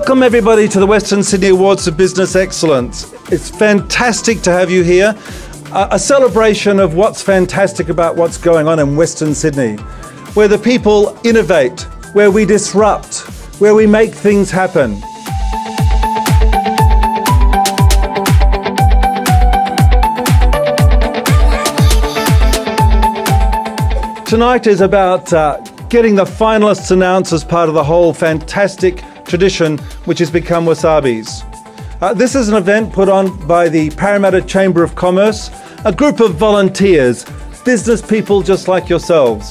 Welcome everybody to the Western Sydney Awards for Business Excellence. It's fantastic to have you here. A celebration of what's fantastic about what's going on in Western Sydney, where the people innovate, where we disrupt, where we make things happen. Tonight is about getting the finalists announced as part of the whole fantastic tradition which has become WSABE's. This is an event put on by the Parramatta Chamber of Commerce, a group of volunteers, business people just like yourselves.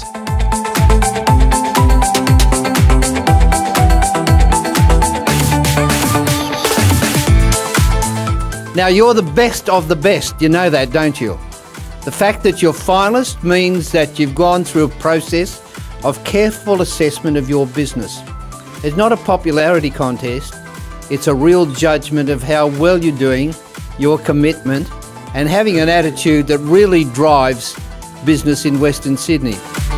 Now you're the best of the best, you know that, don't you? The fact that you're finalist means that you've gone through a process of careful assessment of your business. It's not a popularity contest, it's a real judgment of how well you're doing, your commitment, and having an attitude that really drives business in Western Sydney.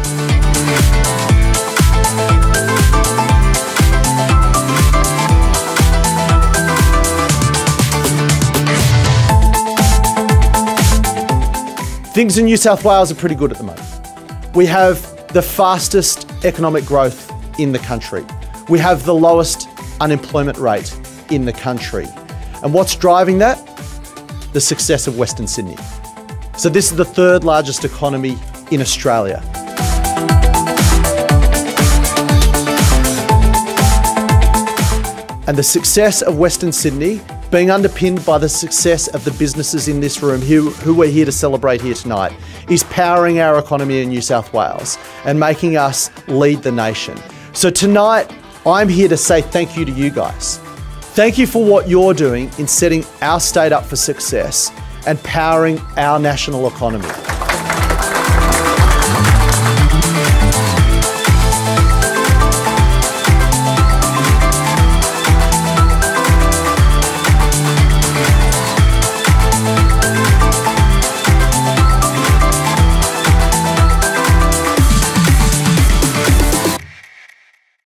Things in New South Wales are pretty good at the moment. We have the fastest economic growth in the country. We have the lowest unemployment rate in the country. And what's driving that? The success of Western Sydney. So this is the third largest economy in Australia. And the success of Western Sydney being underpinned by the success of the businesses in this room who we're here to celebrate here tonight is powering our economy in New South Wales and making us lead the nation. So tonight, I'm here to say thank you to you guys. Thank you for what you're doing in setting our state up for success and powering our national economy.